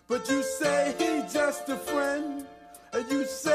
But you say he just a friend, and you say